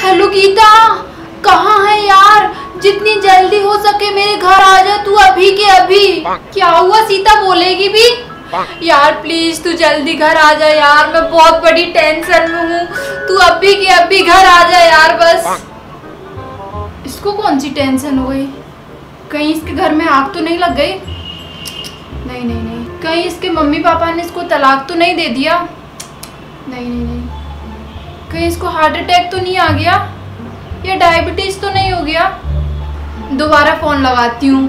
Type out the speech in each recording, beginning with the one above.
Hello Gita, कहाँ है यार? जितनी जल्दी हो सके मेरे घर आ जा तू, अभी के अभी। क्या हुआ सीता, बोलेगी भी? यार प्लीज तू जल्दी घर आ जा यार, मैं बहुत बड़ी टेंशन में हूँ। तू अभी के अभी घर आ जा यार बस। इसको कौन सी टेंशन हो गई? कहीं इसके घर में आग तो नहीं लग गई? नहीं नहीं नहीं, कहीं इसके मम्मी पापा ने इसको तलाक तो नहीं दे दिया? नहीं नहीं नहीं, कहीं इसको हार्ट अटैक तो नहीं आ गया या डायबिटीज तो नहीं हो गया? दोबारा फोन लगाती हूँ।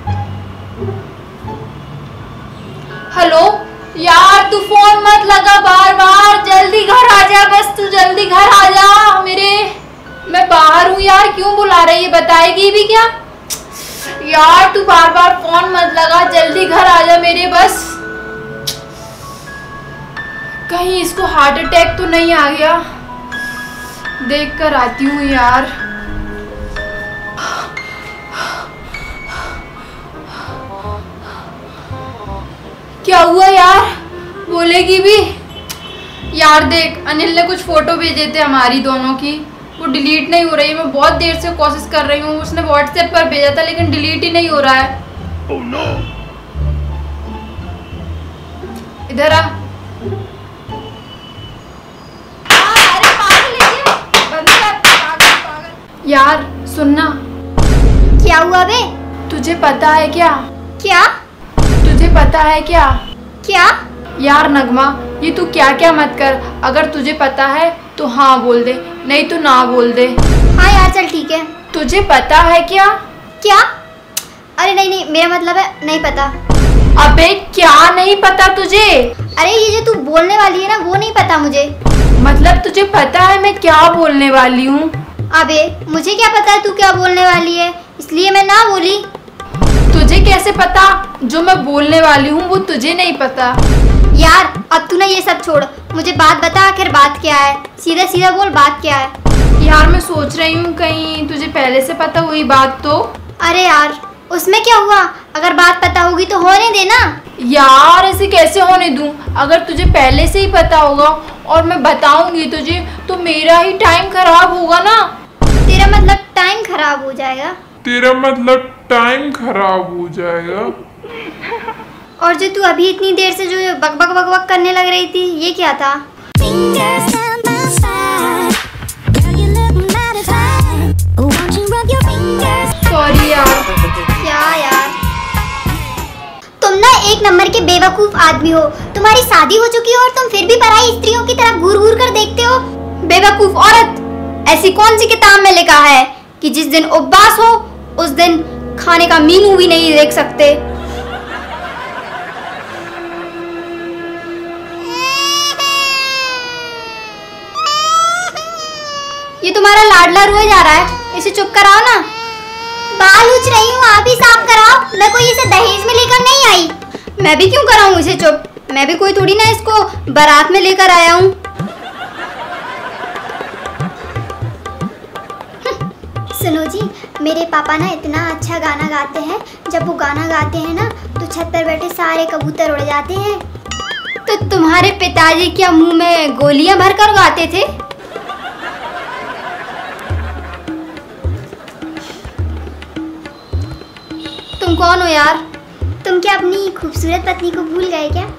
हेलो यार, तू फोन मत लगा बार बार, जल्दी घर आ जा बस, तू जल्दी घर आ जा मेरे। मैं बाहर हूँ यार, क्यों बुला रही है? बताएगी भी क्या? यार तू बार बार फोन मत लगा, जल्दी घर आ जा मेरे बस। कहीं इसको हार्ट अटैक तो नहीं आ गया? देख कर आती हूँ यार। क्या हुआ यार, बोलेगी भी? यार देख, अनिल ने कुछ फोटो भेजे थे हमारी दोनों की, वो डिलीट नहीं हो रही है। मैं बहुत देर से कोशिश कर रही हूँ, उसने व्हाट्सएप पर भेजा था लेकिन डिलीट ही नहीं हो रहा है। oh, no. इधर आ। अरे पागल है ये, बंद कर, पागल। यार सुनना। क्या हुआ बे? तुझे पता है क्या? क्या? तुझे पता है क्या? क्या? यार नगमा, ये तू क्या क्या मत कर। अगर तुझे पता है तो हाँ बोल दे, नहीं तो ना बोल दे। हाँ यार चल ठीक है। तुझे पता है क्या? क्या? अरे नहीं नहीं, मेरा मतलब है नहीं पता। अबे क्या नहीं पता तुझे? अरे ये जो तू बोलने वाली है ना, वो नहीं पता मुझे। मतलब तुझे पता है मैं क्या बोलने वाली हूँ? अबे मुझे क्या पता है तू क्या बोलने वाली है, इसलिए मैं ना बोली। तुझे कैसे पता? जो मैं बोलने वाली हूँ वो तुझे नहीं पता। यार अब तू ना ये सब छोड़, मुझे बात बता, आखिर बात क्या है? सीधा सीधा बोल, बात क्या है? यार मैं सोच रही हूँ कहीं तुझे पहले से पता हुई बात तो। अरे यार उसमें क्या हुआ, अगर बात पता होगी तो होने देना। यार ऐसे कैसे होने दूँ? अगर तुझे पहले से ही पता होगा और मैं बताऊंगी तुझे तो मेरा ही टाइम खराब होगा ना। तेरा मतलब टाइम खराब हो जाएगा? तेरा मतलब टाइम खराब हो जाएगा। और जो तू अभी इतनी देर से जो बक बक बक बक करने लग रही थी, ये क्या था? सॉरी यार। क्या यार, तुम ना एक नंबर के बेवकूफ आदमी हो। तुम्हारी शादी हो चुकी है और तुम फिर भी पराई स्त्रियों की तरह घूर घूर कर देखते हो। बेवकूफ औरत, ऐसी कौन सी किताब में लिखा है कि जिस दिन उपवास हो उस दिन खाने का मीनू भी नहीं देख सकते? ये तुम्हारा लाडला रोए जा रहा है, इसे चुप कराओ ना। बाल उछ रही हूँ, आप ही साफ कराओ। मैं कोई इसे दहेज में लेकर नहीं आई। मैं भी क्यों कराऊं इसे चुप? मैं भी कोई थोड़ी ना इसको बारात में लेकर आया हूँ। सुनो जी, मेरे पापा ना इतना अच्छा गाना गाते हैं, जब वो गाना गाते हैं ना तो छत पर बैठे सारे कबूतर उड़ जाते हैं। तो तुम्हारे पिताजी क्या मुंह में गोलियां भरकर गाते थे? तुम कौन हो यार? तुम क्या अपनी खूबसूरत पत्नी को भूल गए क्या?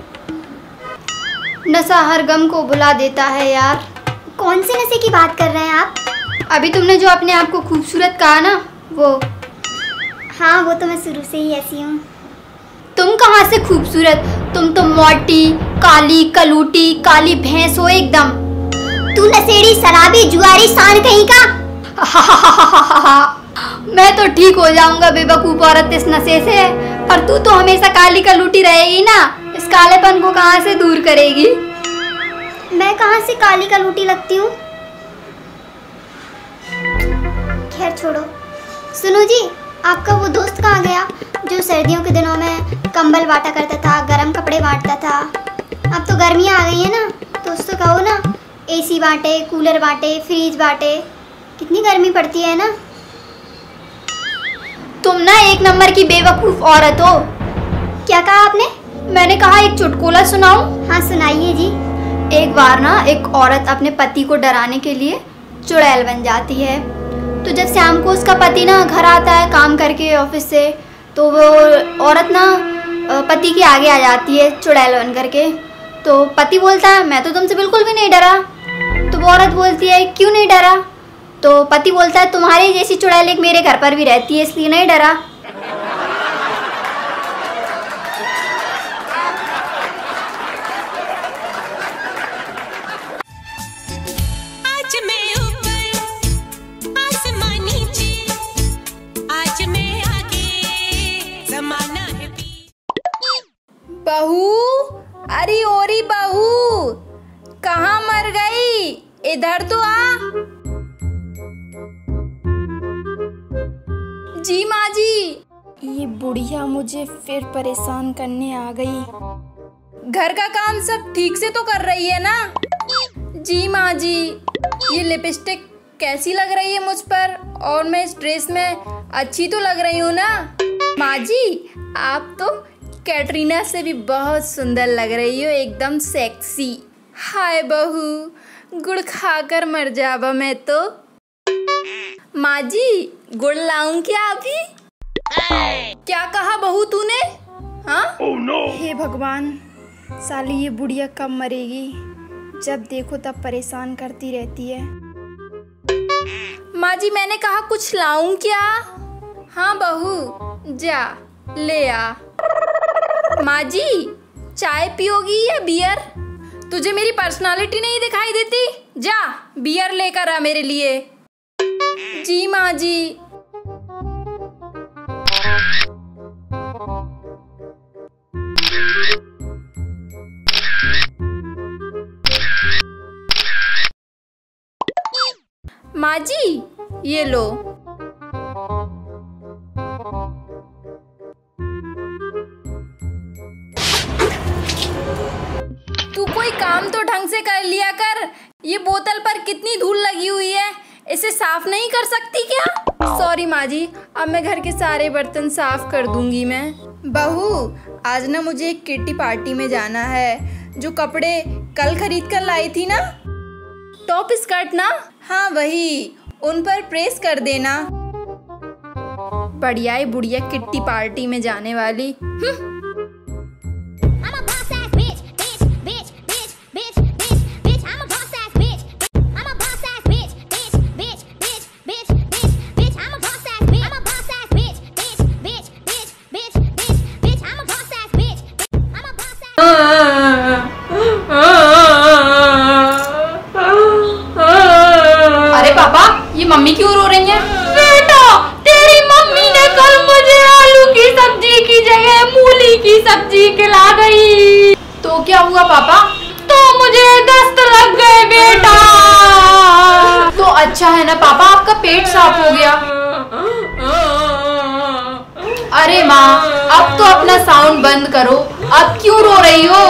नशा हर गम को बुला देता है यार। कौन से नशे की बात कर रहे हैं आप? अभी तुमने जो अपने आप को खूबसूरत कहा ना, वो। हाँ वो तो मैं शुरू से ही ऐसी हूँ। तुम कहाँ से खूबसूरत? तुम तो मोटी, काली कलूटी, काली भैंस हो एकदम। तू नशेड़ी, शराबी, जुआरी, सांड कहीं का। मैं तो ठीक हो जाऊंगा बेवकूफ औरत इस नशे से, पर तू तो हमेशा काली कलूटी रहेगी ना। इस कालेपन को कहाँ से दूर करेगी? मैं कहाँ से काली कलूटी लगती हूँ? खैर छोड़ो। सुनो जी, आपका वो दोस्त कहाँ गया जो सर्दियों के दिनों में कंबल बांटा करता था, गर्म कपड़े बांटता था? अब तो गर्मियाँ आ गई है ना, तो उसको कहो ना एसी बांटे, कूलर बांटे, फ्रिज बांटे। कितनी गर्मी पड़ती है ना। तुम ना एक नंबर की बेवकूफ औरत हो। क्या कहा आपने? मैंने कहा एक चुटकुला सुनाऊं? हाँ सुनाइए जी। एक बार ना एक औरत अपने पति को डराने के लिए चुड़ैल बन जाती है। तो जब शाम को उसका पति ना घर आता है काम करके ऑफिस से, तो वो औरत ना पति के आगे आ जाती है चुड़ैल बन करके। तो पति बोलता है मैं तो तुमसे बिल्कुल भी नहीं डरा। तो वो औरत बोलती है क्यों नहीं डरा? तो पति बोलता है तुम्हारी जैसी चुड़ैल एक मेरे घर पर भी रहती है इसलिए नहीं डरा। बहू, अरे ओरी बहू, कहाँ मर गई? इधर तो आ। जी माँ जी। ये बुढ़िया मुझे फिर परेशान करने आ गई। घर का काम सब ठीक से तो कर रही है ना? जी माँ जी। ये लिपस्टिक कैसी लग रही है मुझ पर, और मैं इस ड्रेस में अच्छी तो लग रही हूँ ना? माँ जी, आप तो कैटरीना से भी बहुत सुंदर लग रही हो, एकदम सेक्सी। हाय बहू, गुड़ खाकर मर जावा मैं तो। माँ जी, गुड़ लाऊं क्या अभी? क्या कहा बहू तूने? हाँ? Oh, no. हे भगवान, साली ये बुढ़िया कब मरेगी? जब देखो तब परेशान करती रहती है। माँ जी, मैंने कहा कुछ लाऊं क्या? हाँ बहू, जा ले आ। माँ जी, चाय पियोगी या बियर? तुझे मेरी पर्सनालिटी नहीं दिखाई देती? जा बियर लेकर आ मेरे लिए। जी माँ जी। माँ जी, ये लो। तू कोई काम तो ढंग से कर लिया कर। ये बोतल पर कितनी धूल लगी हुई है, इसे साफ नहीं कर सकती क्या? सॉरी माँ जी, अब मैं घर के सारे बर्तन साफ कर दूंगी मैं। बहू, आज ना मुझे एक किट्टी पार्टी में जाना है। जो कपड़े कल खरीद कर लाई थी ना, टॉप स्कर्ट ना, हाँ वही, उन पर प्रेस कर देना। बढ़िया ही बुढ़िया किट्टी पार्टी में जाने वाली। अरे पापा, ये मम्मी क्यों रो रही हैं? बेटा, तेरी मम्मी ने कल मुझे आलू की सब्जी की जगह मूली की सब्जी खिला गई। तो क्या हुआ पापा? तो मुझे दस्त लग गए बेटा। तो अच्छा है ना पापा, आपका पेट साफ हो गया। अरे माँ, अब तो अपना साउंड बंद करो, अब क्यों रो रही हो?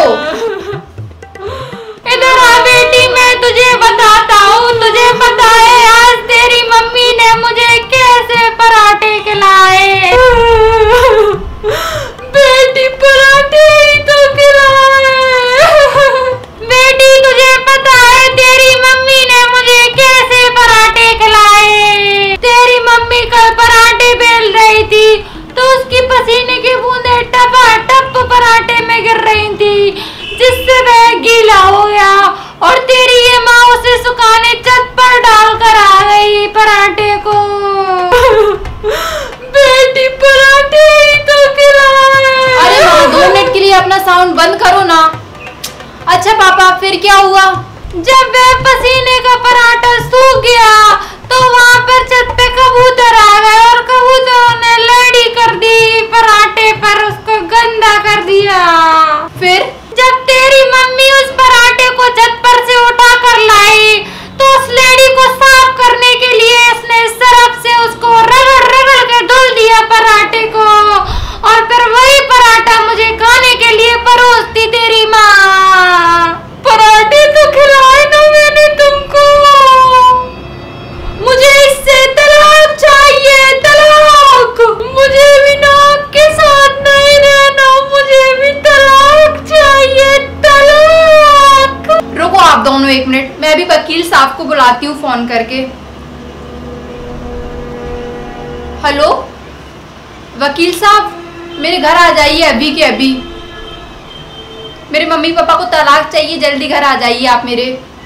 इधर आ बेटी, मैं तुझे बताता हूँ। तुझे पता है आज तेरी मम्मी ने मुझे कैसे पराठे खिलाए? बेटी, पराठे ही तो खिलाए। बेटी, तुझे पता है तेरी मम्मी ने मुझे कैसे पराठे खिलाए? तेरी मम्मी कल पराठे बेल रही थी तो उसकी पसीने की बूंदें टपाटप पराठे में गिर रही थी, जिससे वह गीला हो गया और तेरी ये माँ उसे सुखाने छत पर डालकर आ गई पराठे को। बेटी, पराठे ही तो खिलाए। अरे माँ, 2 मिनट के लिए अपना साउंड बंद करो ना। अच्छा पापा, फिर क्या हुआ? जब वह पसीने का पराठा सूख गया तो वहाँ पर छत पे कबूतर आ गए और कबूतरों ने लड़ी कर दी पराठे पर, उसको गंदा कर दिया। फिर जब तेरी मम्मी उस पराठे को छत पर से उठा कर लाई तो उस लेडी को साफ करने के लिए इसने सरफ से उसको रगड़ रगड़ के धुल दिया पराठे को, और फिर वही पराठा मुझे खाने के लिए परोसती तेरी माँ। पराठे तो खिलाए ना मैंने तुमको। मुझे इससे तलाक चाहिए, तलाक। मुझे भी ना आपके साथ नहीं रहना, मुझे भी तलाक चाहिए, तलाक। रुको आप दोनों 1 मिनट, मैं भी वकील साहब को बुलाती हूँ फोन करके। हेलो वकील साहब, मेरे घर आ जाइए अभी के अभी। मेरे मम्मी पापा को तलाक चाहिए, जल्दी घर आ जाइए आप मेरे।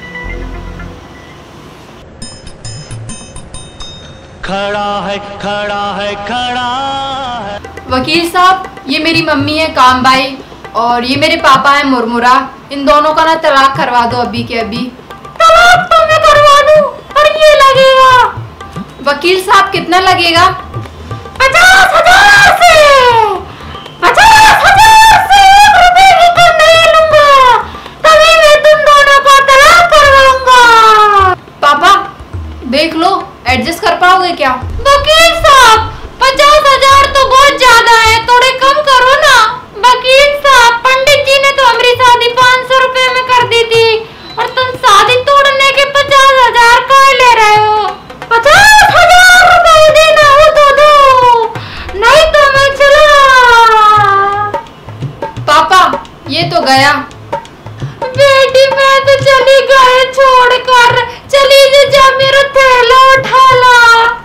खड़ा है खड़ा है खड़ा है। वकील साहब, ये मेरी मम्मी है कामबाई और ये मेरे पापा है मुरमुरा। इन दोनों का ना तलाक करवा दो अभी के अभी। तलाक तो मैं करवा दूं, पर ये लगेगा। वकील साहब कितना लगेगा? 50,000 से 50,000 से 1 रुपए भी कम नहीं लूंगा, तभी मैं तुम दोनों का तलाक करवाऊंगा। पापा देख लो, एडजस्ट कर पाओगे क्या? वकील साहब 50,000 तो बहुत ज्यादा है, थोड़े कम करो ना। वकील साहब, पंडित जी ने तो हमारी शादी 500 रुपए में कर दी थी और तुम शादी तोड़ने के 50,000 का ले रहे हो। 50,000 रुपए देना हो तो दो, नहीं तो मैं चला। पापा ये तो गया। बेटी मैं तो चली गई छोड़कर, चली जा, मेरा थैला उठा ला।